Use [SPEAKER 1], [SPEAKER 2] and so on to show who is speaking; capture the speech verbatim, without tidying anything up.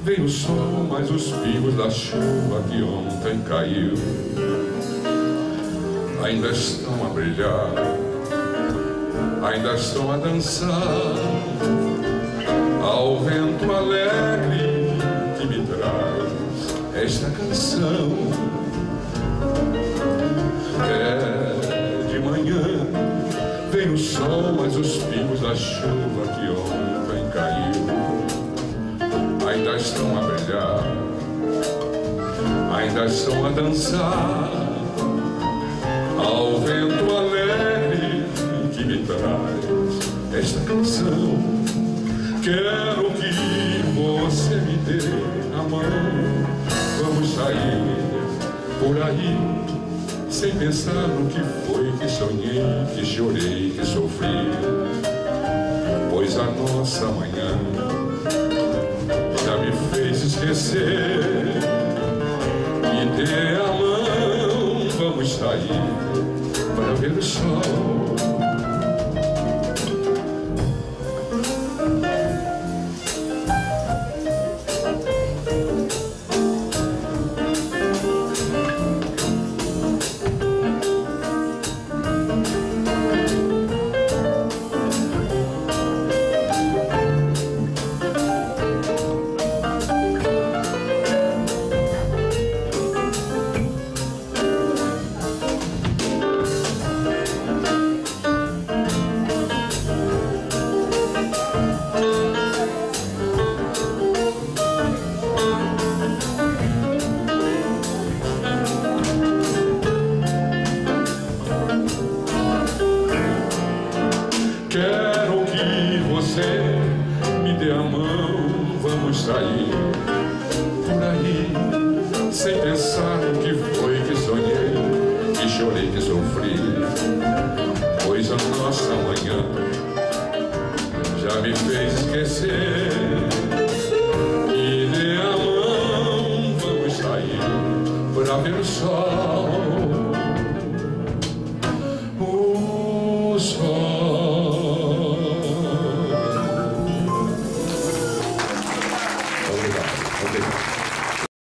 [SPEAKER 1] Veio o sol, mas os pingos da chuva que ontem caiu ainda estão a brilhar, ainda estão a dançar ao vento alegre que me traz esta canção. É de manhã, veio o sol, mas os pingos da chuva que ontem caiu ainda estão a brilhar, ainda estão a dançar ao vento alegre que me traz esta canção. Quero que você me dê a mão, vamos sair por aí sem pensar no que foi que sonhei, que chorei, que sofri, pois a nossa manhã já me fez esquecer. Me dê a mão, vamos sair para ver o sol. Quero que você me dê a mão, vamos sair por aí sem pensar no que foi que sonhei, que chorei, que sofri, pois a nossa manhã já me fez esquecer. Me dê a mão, vamos sair para ver o sol. O sol